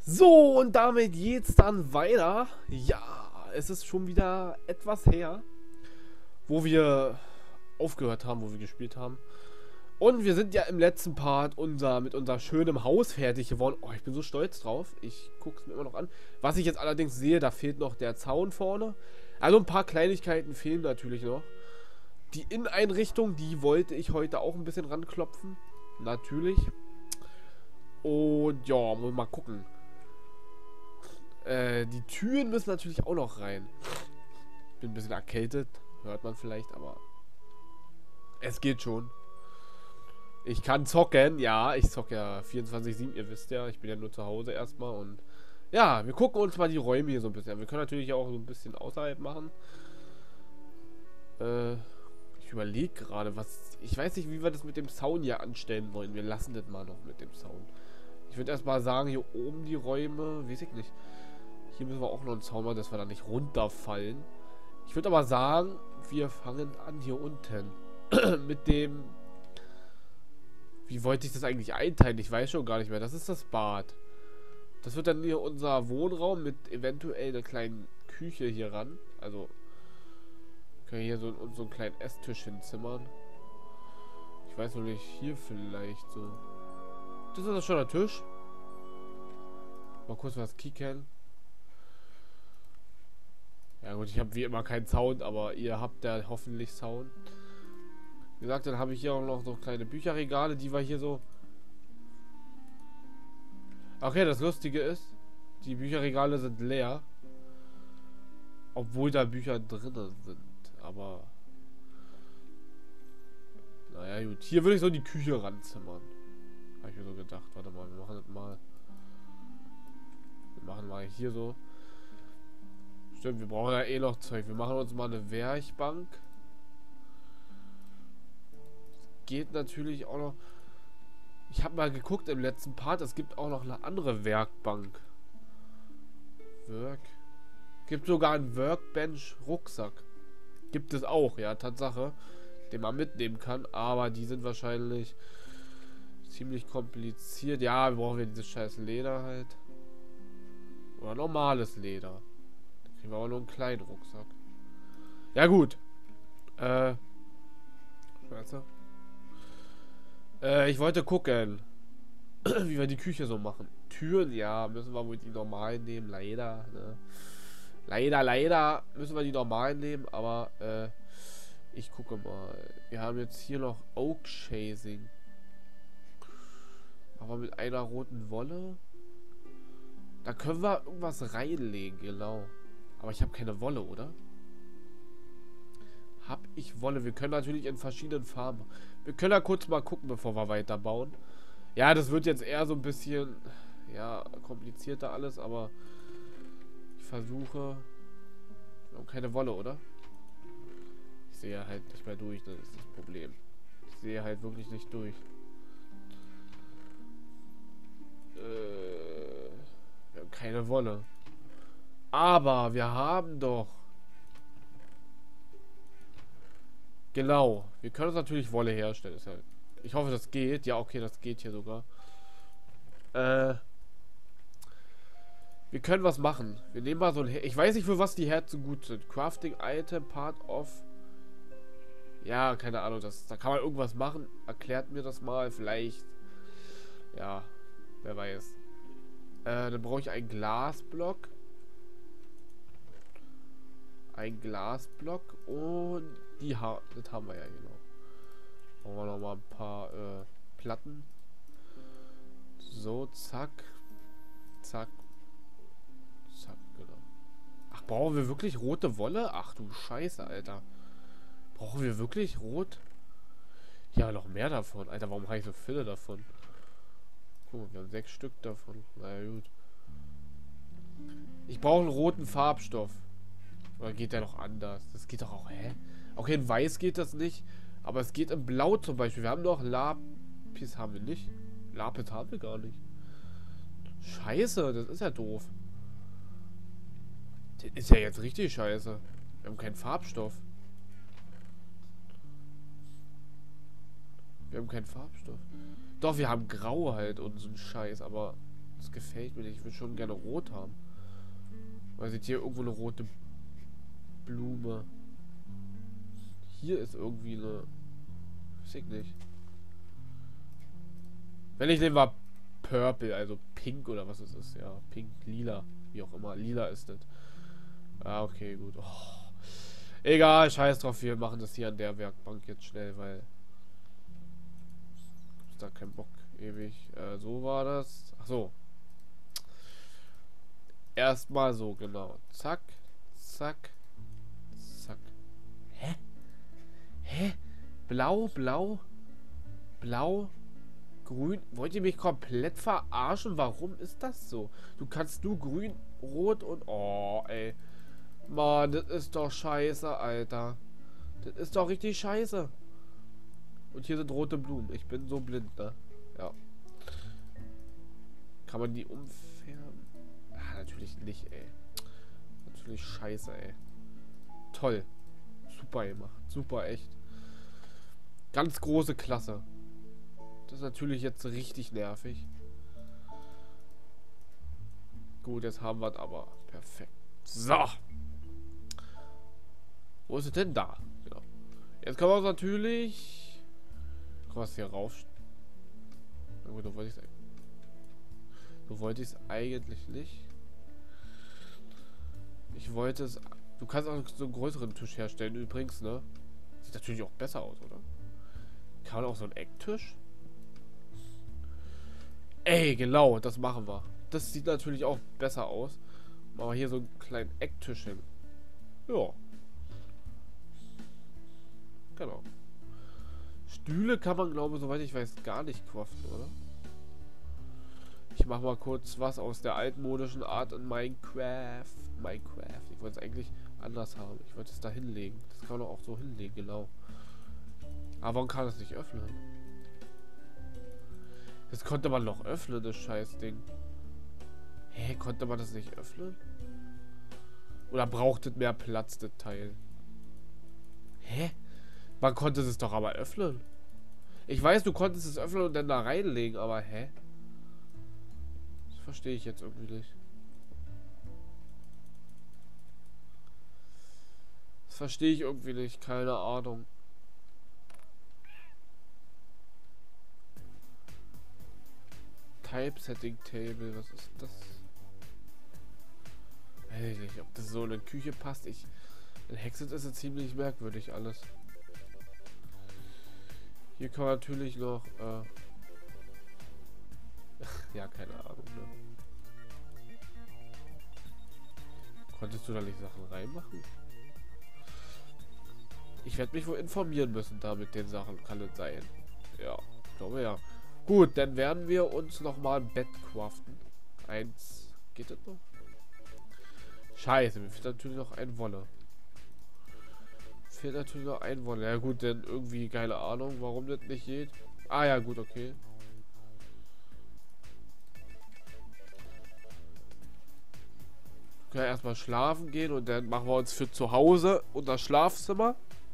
So, und damit geht's dann weiter. Ja, es ist schon wieder etwas her, wo wir aufgehört haben, wo wir gespielt haben. Und wir sind ja im letzten Part mit unser schönem Haus fertig geworden. Oh, ich bin so stolz drauf. Ich gucke es mir immer noch an. Was ich jetzt allerdings sehe, da fehlt noch der Zaun vorne. Also ein paar Kleinigkeiten fehlen natürlich noch. Die Inneneinrichtung, die wollte ich heute auch ein bisschen ranklopfen. Natürlich. Und ja, mal gucken. Die Türen müssen natürlich auch noch rein. Bin ein bisschen erkältet, hört man vielleicht, aber es geht schon. Ich kann zocken, ja, ich zocke ja 24/7, ihr wisst ja, ich bin ja nur zu Hause erstmal und ja, wir gucken uns mal die Räume hier so ein bisschen an. Wir können natürlich auch so ein bisschen außerhalb machen. Ich überlege gerade, ich weiß nicht, wie wir das mit dem Zaun hier anstellen wollen. Wir lassen das mal noch mit dem Zaun. Ich würde erstmal sagen, hier oben die Räume, weiß ich nicht. Hier müssen wir auch noch einen Zaun machen, dass wir da nicht runterfallen. Ich würde aber sagen, wir fangen an hier unten. Mit dem... Wie wollte ich das eigentlich einteilen? Ich weiß schon gar nicht mehr. Das ist das Bad. Das wird dann hier unser Wohnraum mit eventuell einer kleinen Küche hier ran. Also, können wir hier so einen kleinen Esstisch hinzimmern. Ich weiß noch nicht, hier vielleicht so. Das ist schon der Tisch. Mal kurz was kicken. Ja gut, ich habe wie immer keinen Sound, aber ihr habt ja hoffentlich Sound. Wie gesagt, dann habe ich hier auch noch so kleine Bücherregale, die wir hier so... Okay, das Lustige ist, die Bücherregale sind leer. Obwohl da Bücher drin sind, aber... Naja gut, hier würde ich so die Küche ranzimmern. Habe ich mir so gedacht. Warte mal, wir machen das mal... Wir machen mal hier so... Stimmt, wir brauchen ja eh noch Zeug. Wir machen uns mal eine Werkbank. Geht natürlich auch noch. Ich habe mal geguckt im letzten Part, es gibt auch noch eine andere Werkbank. Gibt sogar einen Workbench-Rucksack. Gibt es auch, ja, Tatsache. Den man mitnehmen kann, aber die sind wahrscheinlich ziemlich kompliziert. Ja, wir brauchen ja dieses scheiß Leder halt. Oder normales Leder. Da kriegen wir aber nur einen kleinen Rucksack. Ja gut. Scheiße. Ich wollte gucken, wie wir die Küche so machen. Türen, ja, müssen wir wohl die normalen nehmen, leider. Ne? Leider müssen wir die normalen nehmen, aber ich gucke mal. Wir haben jetzt hier noch Oak Chasing. Aber mit einer roten Wolle. Da können wir irgendwas reinlegen, genau. Aber ich habe keine Wolle, oder? Hab ich Wolle? Wir können natürlich in verschiedenen Farben. Wir können da kurz mal gucken, bevor wir weiterbauen. Ja, das wird jetzt eher so ein bisschen... Ja, komplizierter alles, aber... Ich versuche... Wir haben keine Wolle, oder? Ich sehe halt nicht mehr durch, das ist das Problem. Ich sehe halt wirklich nicht durch. Wir haben keine Wolle. Aber wir haben doch... Genau. Wir können uns natürlich Wolle herstellen. Ist halt, ich hoffe, das geht. Ja, okay, das geht hier sogar. Wir können was machen. Wir nehmen mal so ein... Ich weiß nicht, für was die Herzen gut sind. Crafting Item, Part of... Ja, keine Ahnung. Da kann man irgendwas machen. Erklärt mir das mal. Vielleicht... Ja, wer weiß. Dann brauche ich einen Glasblock. Ein Glasblock und das haben wir ja genau. Machen wir noch mal ein paar Platten. So, zack. Zack. Zack, genau. Ach, brauchen wir wirklich rote Wolle? Ach du Scheiße, Alter. Brauchen wir wirklich rot? Ja, noch mehr davon. Alter, warum habe ich so viele davon? Guck mal, wir haben 6 Stück davon. Na ja, gut. Ich brauche einen roten Farbstoff. Oder geht der noch anders? Das geht doch auch, hä? Okay, in Weiß geht das nicht. Aber es geht in Blau zum Beispiel. Wir haben noch Lapis, haben wir nicht. Lapis haben wir gar nicht. Scheiße, das ist ja doof. Das ist ja jetzt richtig scheiße. Wir haben keinen Farbstoff. Wir haben keinen Farbstoff. Doch, wir haben Grau halt und so ein Scheiß, aber Das gefällt mir nicht. Ich will schon gerne rot haben. Weil sieht hier irgendwo eine rote Blume. Hier ist irgendwie eine... Weiß ich nicht. Wenn ich nehme, war Purple, also pink oder was es ist. Ja, pink, lila. Wie auch immer. Lila ist das. Ah, okay, gut. Oh. Egal, scheiß drauf. Wir machen das hier an der Werkbank jetzt schnell, weil... Ist da kein Bock ewig. So war das. Ach so. Erstmal so, genau. Zack, zack, zack. Hä? Hä? Blau, blau, blau, grün. Wollt ihr mich komplett verarschen? Warum ist das so? Du kannst nur grün, rot und... Oh, ey. Mann, das ist doch scheiße, Alter. Das ist doch richtig scheiße. Und hier sind rote Blumen. Ich bin so blind, ne? Ja. Kann man die umfärben? Ah, natürlich nicht, ey. Natürlich scheiße, ey. Toll. Super gemacht. Super, echt. Ganz große Klasse. Das ist natürlich jetzt richtig nervig. Gut, jetzt haben wir es aber. Perfekt. So. Wo ist es denn da? Genau. Jetzt können wir uns natürlich... Kann man es hier rauf... Na gut, so wollte ich es eigentlich nicht. Ich wollte es... Du kannst auch so einen größeren Tisch herstellen übrigens, ne? Sieht natürlich auch besser aus, oder? Kann man auch so einen Ecktisch? Ey, genau, das machen wir. Das sieht natürlich auch besser aus. Machen wir hier so einen kleinen Ecktisch hin. Ja. Genau. Stühle kann man, glaube ich, soweit ich weiß, gar nicht craften, oder? Ich mache mal kurz was aus der altmodischen Art in Minecraft. Ich wollte es eigentlich anders haben. Ich wollte es da hinlegen. Das kann man auch so hinlegen, genau. Aber warum kann es nicht öffnen? Das konnte man noch öffnen, das Scheißding. Hä, konnte man das nicht öffnen? Oder braucht es mehr Platz, das Teil? Hä? Man konnte es doch aber öffnen. Ich weiß, du konntest es öffnen und dann da reinlegen, aber hä? Das verstehe ich jetzt irgendwie nicht. Das verstehe ich irgendwie nicht, keine Ahnung. Typesetting Table, was ist das? Weiß ich nicht, ob das so in eine Küche passt. In Hexet ist es ziemlich merkwürdig alles. Hier kann man natürlich noch, ja, keine Ahnung, ne? Konntest du da nicht Sachen reinmachen? Ich werde mich wohl informieren müssen da mit den Sachen, kann es sein. Ja, ich glaube ja. Gut, dann werden wir uns nochmal ein Bett craften. Eins, geht das noch? Scheiße, mir fehlt natürlich noch ein Wolle. Fehlt natürlich noch ein Wolle. Ja gut, denn irgendwie, keine Ahnung, warum das nicht geht. Ah ja, gut, okay. Wir können erstmal schlafen gehen und dann machen wir uns für zu Hause unser Schlafzimmer.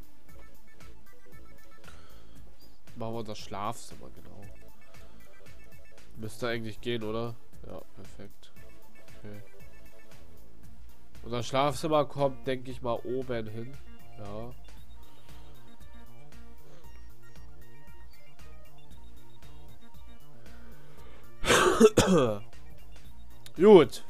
Machen wir unser Schlafzimmer, genau. Müsste eigentlich gehen, oder? Ja, perfekt. Okay. Unser Schlafzimmer kommt, denke ich mal, oben hin. Ja. Gut.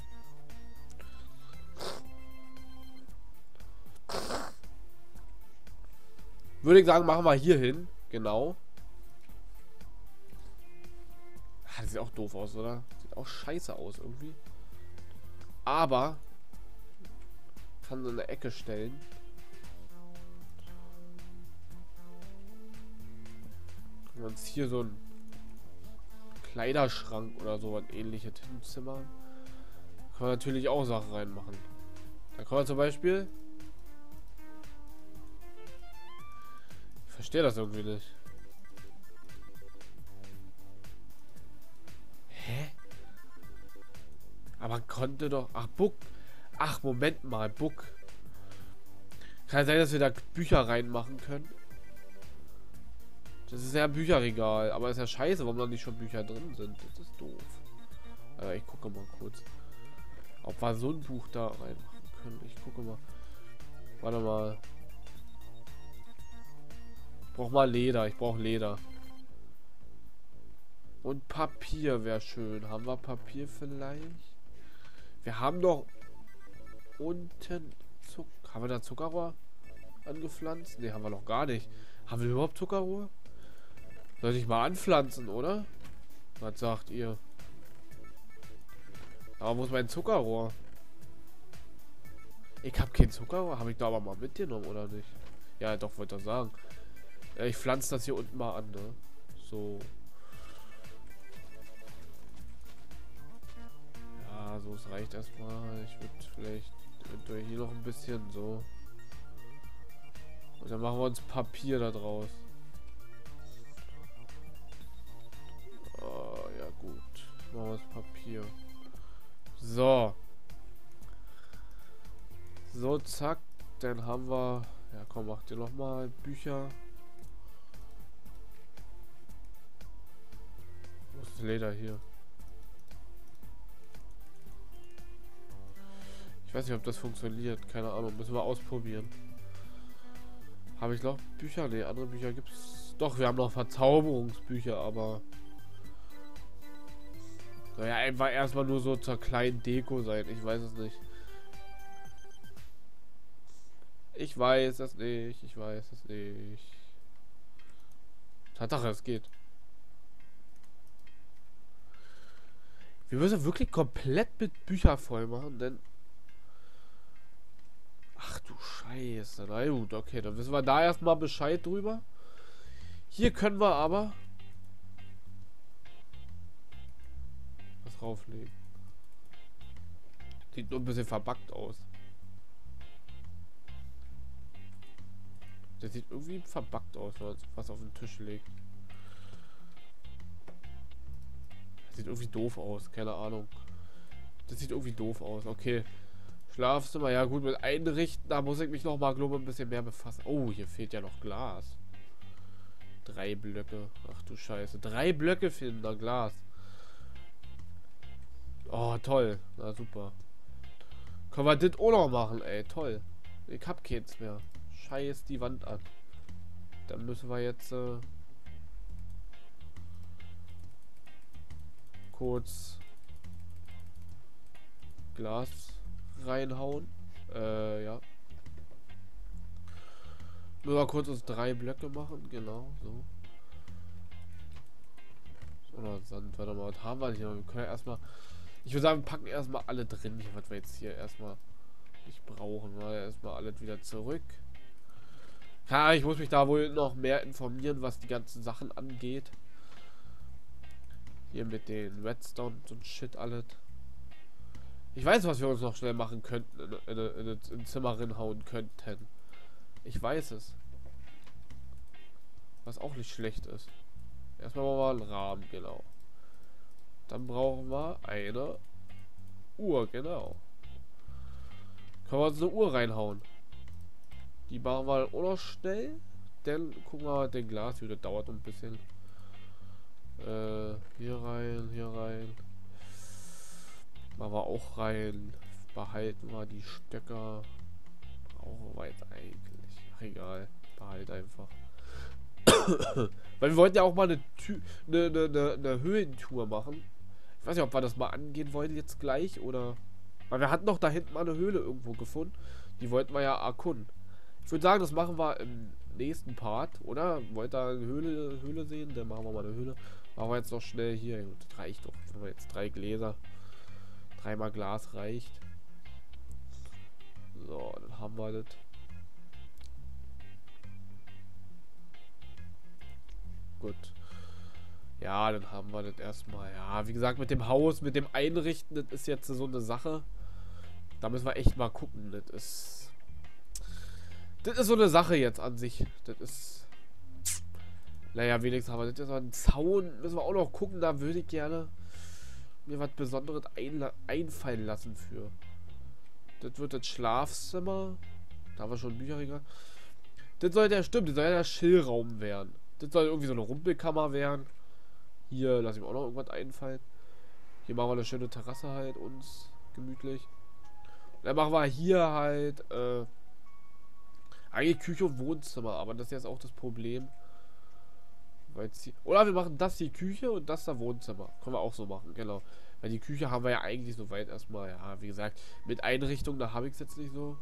Würde ich sagen, machen wir hier hin. Genau. Ah, das sieht auch doof aus, oder? Sieht auch scheiße aus irgendwie. Aber kann so eine Ecke stellen. Können wir uns hier so ein Kleiderschrank oder so ein ähnliches Zimmer. Kann man natürlich auch Sachen reinmachen. Da kann man zum Beispiel... Ich verstehe das irgendwie nicht. Hä? Aber man konnte doch... Ach, Book. Ach, Moment mal. Book. Kann sein, dass wir da Bücher reinmachen können. Das ist ja ein Bücherregal. Aber ist ja scheiße, warum da nicht schon Bücher drin sind. Das ist doof. Ich gucke mal kurz, ob wir so ein Buch da reinmachen können. Ich gucke mal. Warte mal. Ich brauche mal Leder. Ich brauche Leder. Und Papier wäre schön. Haben wir Papier vielleicht? Wir haben doch unten Zucker. Haben wir da Zuckerrohr angepflanzt? Ne, haben wir noch gar nicht. Haben wir überhaupt Zuckerrohr? Sollte ich mal anpflanzen, oder? Was sagt ihr? Aber wo ist mein Zuckerrohr? Ich habe kein Zuckerrohr. Habe ich da aber mal mitgenommen, oder nicht? Ja, doch, wollte ich sagen. Ich pflanze das hier unten mal an, ne? So. Ja, so, es reicht erstmal. Ich würde vielleicht eventuell hier noch ein bisschen so. Und dann machen wir uns Papier da draus. Oh, ja gut. Machen wir das Papier. So. So, zack. Dann haben wir... Ja, komm, macht ihr noch mal Bücher. Wo ist das Leder hier? Ich weiß nicht, ob das funktioniert. Keine Ahnung. Müssen wir ausprobieren. Habe ich noch Bücher? Ne, andere Bücher gibt's. Doch, wir haben noch Verzauberungsbücher, aber... Soll ja einfach erstmal nur so zur kleinen Deko sein. Ich weiß es nicht. Ich weiß es nicht. Ich weiß es nicht. Tatsache, es geht. Wir müssen wirklich komplett mit Büchern voll machen, denn... Ach du Scheiße. Na gut, okay. Dann wissen wir da erstmal Bescheid drüber. Hier können wir aber... was rauflegen. Sieht nur ein bisschen verbuggt aus. Der sieht irgendwie verbuggt aus, wenn man was auf den Tisch legt. Sieht irgendwie doof aus, keine Ahnung. Das sieht irgendwie doof aus, okay. Schlafzimmer, ja gut, mit einrichten, da muss ich mich noch mal, glaube ich, ein bisschen mehr befassen. Oh, hier fehlt ja noch Glas. 3 Blöcke, ach du Scheiße. 3 Blöcke fehlen da Glas. Oh, toll, na super. Können wir das auch noch machen, ey, toll. Ich hab keins mehr. Scheiß die Wand an. Dann müssen wir jetzt kurz Glas reinhauen. Ja. Nur mal kurz uns 3 Blöcke machen, genau, so. Oder Sand, warte mal, was haben wir hier? Wir können ja erstmal. Ich würde sagen, wir packen erstmal alle drin, was wir jetzt hier erstmal nicht brauchen. Erstmal alles wieder zurück. Ja, ich muss mich da wohl noch mehr informieren, was die ganzen Sachen angeht. Hier mit den Redstone und Shit alles. Ich weiß, was wir uns noch schnell machen könnten, in ein Zimmer reinhauen könnten. Ich weiß es. Was auch nicht schlecht ist. Erstmal machen wir einen Rahmen, genau. Dann brauchen wir eine Uhr, genau. Können wir uns eine Uhr reinhauen. Die machen wir auch noch schnell. Dann gucken wir mal den Glas, wie das dauert ein bisschen. Hier rein, hier rein. Machen wir auch rein. Behalten wir die Stöcker. Brauchen wir jetzt eigentlich. Ach egal. Behalt einfach. Weil wir wollten ja auch mal eine Höhlentour machen. Ich weiß nicht, ob wir das mal angehen wollen jetzt gleich oder... Weil wir hatten doch da hinten mal eine Höhle irgendwo gefunden. Die wollten wir ja erkunden. Ich würde sagen, das machen wir im nächsten Part, oder? Wollt ihr eine Höhle sehen? Dann machen wir mal eine Höhle. Machen wir jetzt noch schnell hier. Das reicht doch. Wenn wir jetzt 3 Gläser. 3 Glas reicht. So, dann haben wir das. Gut. Ja, dann haben wir das erstmal. Ja, wie gesagt, mit dem Haus, mit dem Einrichten, das ist jetzt so eine Sache. Da müssen wir echt mal gucken. Das ist so eine Sache jetzt an sich. Das ist... Naja, wenigstens haben wir das jetzt mal einen Zaun. Müssen wir auch noch gucken. Da würde ich gerne mir was Besonderes einfallen lassen für. Das wird das Schlafzimmer. Da haben wir schon Bücherregal. Das soll ja, stimmt, das soll ja der Chillraum werden. Das soll irgendwie so eine Rumpelkammer werden. Hier lasse ich mir auch noch irgendwas einfallen. Hier machen wir eine schöne Terrasse halt uns gemütlich. Und dann machen wir hier halt eigentlich Küche und Wohnzimmer, aber das ist jetzt auch das Problem. Oder wir machen das die Küche und das da Wohnzimmer. Können wir auch so machen, genau. Weil die Küche haben wir ja eigentlich soweit erstmal, ja, wie gesagt, mit Einrichtung, da habe ich es jetzt nicht so.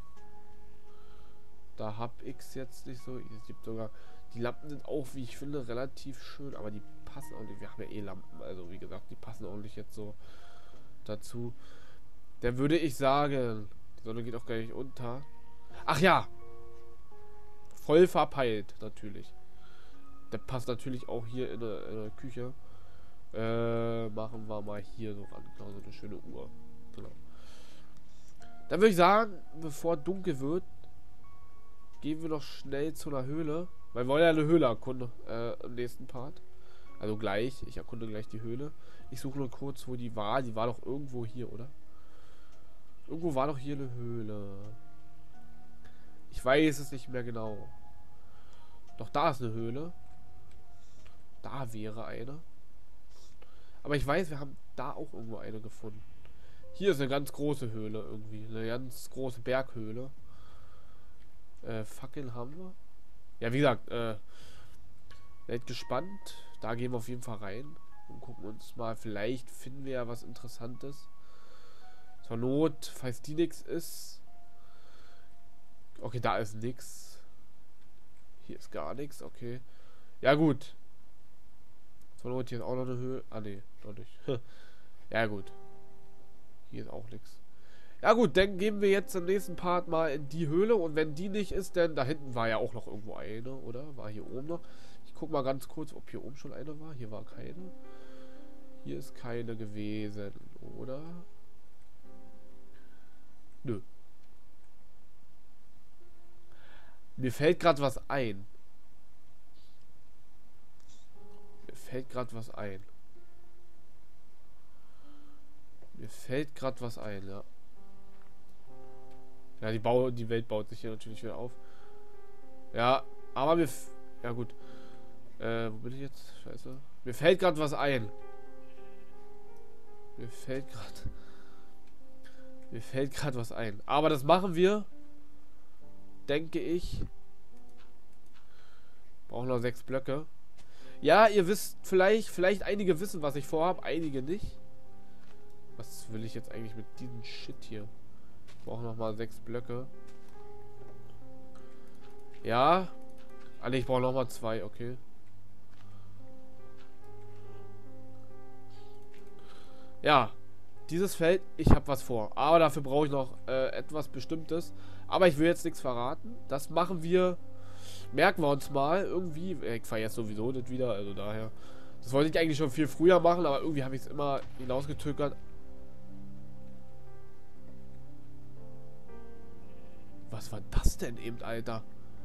Da habe ich es jetzt nicht so. Es gibt sogar, die Lampen sind auch, wie ich finde, relativ schön, aber die passen auch nicht. Wir haben ja eh Lampen, also wie gesagt, die passen auch nicht jetzt so dazu. Dann würde ich sagen, die Sonne geht auch gar nicht unter. Ach ja! Voll verpeilt, natürlich. Der passt natürlich auch hier in der Küche. Machen wir mal hier so ran. Genau, so eine schöne Uhr. Genau. Dann würde ich sagen, bevor es dunkel wird, gehen wir noch schnell zu einer Höhle. Weil wir wollen ja eine Höhle erkunden im nächsten Part. Also gleich. Ich erkunde gleich die Höhle. Ich suche nur kurz, wo die war. Die war doch irgendwo hier, oder? Irgendwo war doch hier eine Höhle. Ich weiß es nicht mehr genau. Doch da ist eine Höhle. Da wäre eine. Aber ich weiß, wir haben da auch irgendwo eine gefunden. Hier ist eine ganz große Höhle irgendwie. Eine ganz große Berghöhle. Fackeln haben wir. Ja, wie gesagt, seid gespannt. Da gehen wir auf jeden Fall rein. Und gucken uns mal. Vielleicht finden wir ja was Interessantes. Zur Not, falls die nichts ist. Okay, da ist nichts. Hier ist gar nichts, okay. Ja, gut. Zur Not, hier ist auch noch eine Höhe. Ah, nee, doch nicht. Ja, gut. Hier ist auch nichts. Ja, gut, dann gehen wir jetzt im nächsten Part mal in die Höhle. Und wenn die nicht ist, dann da hinten war ja auch noch irgendwo eine, oder? War hier oben noch. Ich guck mal ganz kurz, ob hier oben schon eine war. Hier war keine. Hier ist keine gewesen, oder? Nö. Mir fällt gerade was ein. Mir fällt gerade was ein. Mir fällt gerade was ein, ja. Ja, die Welt baut sich hier natürlich wieder auf. Ja, aber ja gut. Wo bin ich jetzt? Scheiße. Mir fällt gerade was ein. Mir fällt gerade was ein. Aber das machen wir. Denke ich. Brauchen noch 6 Blöcke. Ja, ihr wisst vielleicht einige wissen, was ich vorhabe, einige nicht. Was will ich jetzt eigentlich mit diesem Shit hier? Ich brauche noch mal 6 Blöcke. Ja. Also ich brauche noch mal 2, okay. Ja. Dieses Feld, ich habe was vor. Aber dafür brauche ich noch etwas Bestimmtes. Aber ich will jetzt nichts verraten. Das machen wir. Merken wir uns mal irgendwie. Ich fahre jetzt sowieso nicht wieder. Also daher. Das wollte ich eigentlich schon viel früher machen. Aber irgendwie habe ich es immer hinausgezögert. Was war das denn eben, Alter?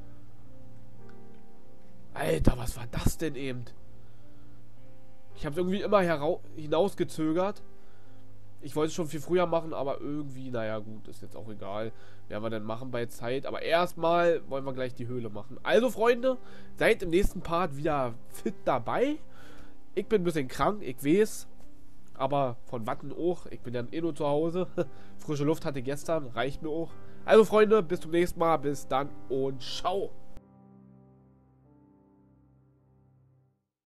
Alter, was war das denn eben? Ich habe es irgendwie immer hinausgezögert. Ich wollte es schon viel früher machen, aber irgendwie, naja gut, ist jetzt auch egal. Werden wir dann machen bei Zeit. Aber erstmal wollen wir gleich die Höhle machen. Also Freunde, seid im nächsten Part wieder fit dabei. Ich bin ein bisschen krank, ich weiß. Aber von Watten auch. Ich bin dann eh nur zu Hause. Frische Luft hatte ich gestern, reicht mir auch. Also Freunde, bis zum nächsten Mal. Bis dann und ciao.